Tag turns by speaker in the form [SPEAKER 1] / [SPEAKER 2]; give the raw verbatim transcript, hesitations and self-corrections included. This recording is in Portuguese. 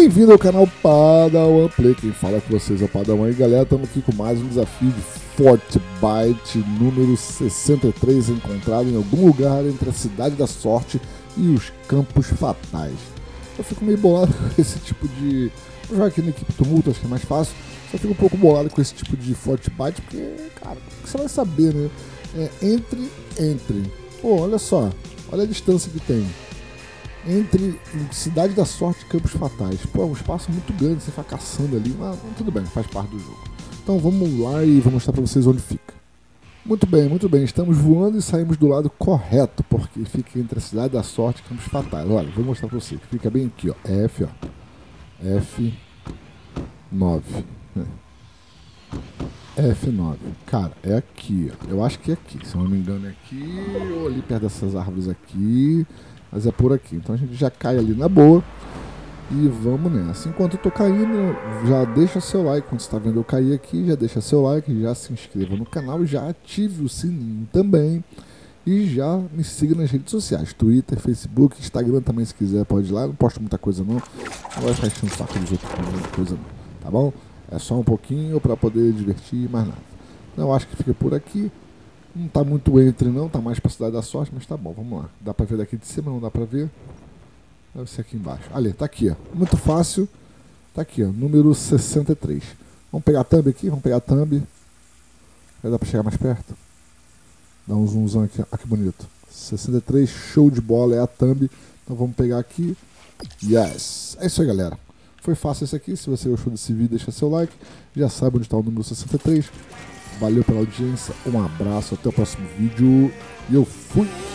[SPEAKER 1] Bem-vindo ao canal Padawan Play, quem fala com vocês é o Padawan. E galera, estamos aqui com mais um desafio de Fortbyte número sessenta e três, encontrado em algum lugar entre a Cidade da Sorte e os Campos Fatais. Eu fico meio bolado com esse tipo de... Vou jogar aqui na equipe Tumulto, acho que é mais fácil. Só fico um pouco bolado com esse tipo de Fortbyte, porque, cara, você vai saber, né? É, entre, entre. Pô, olha só, olha a distância que tem. Entre Cidade da Sorte e Campos Fatais. Pô, é um espaço muito grande, você fica caçando ali, mas tudo bem, faz parte do jogo. Então vamos lá e vou mostrar pra vocês onde fica. Muito bem, muito bem, estamos voando e saímos do lado correto, porque fica entre a Cidade da Sorte e Campos Fatais. Olha, vou mostrar pra vocês, fica bem aqui, ó, F, ó, F nove, né? F nove, cara, é aqui, ó. Eu acho que é aqui, se eu não me engano é aqui, ou ali perto dessas árvores aqui, mas é por aqui. Então a gente já cai ali na boa e vamos nessa. Enquanto eu tô caindo, já deixa seu like quando você está vendo eu cair aqui, já deixa seu like, já se inscreva no canal e já ative o sininho também. E já me siga nas redes sociais, Twitter, Facebook, Instagram também, se quiser pode ir lá. Não posto muita coisa não, não vai ficar enchendo o saco dos outros com muita coisa não, tá bom? É só um pouquinho para poder divertir, mais nada. Então, eu acho que fica por aqui. Não tá muito entre não, tá mais pra Cidade da Sorte, mas tá bom, vamos lá. Dá pra ver daqui de cima, não dá pra ver? Deve ser aqui embaixo. Ali, tá aqui, ó. Muito fácil. Tá aqui, ó, número sessenta e três. Vamos pegar a thumb aqui, vamos pegar a thumb. Vai dar pra chegar mais perto? Dá um zoomzão aqui, ó, que bonito. sessenta e três, show de bola, é a thumb. Então vamos pegar aqui. Yes! É isso aí, galera. Foi fácil esse aqui. Se você gostou desse vídeo, deixa seu like. Já sabe onde está o número sessenta e três. Valeu pela audiência, um abraço, até o próximo vídeo e eu fui!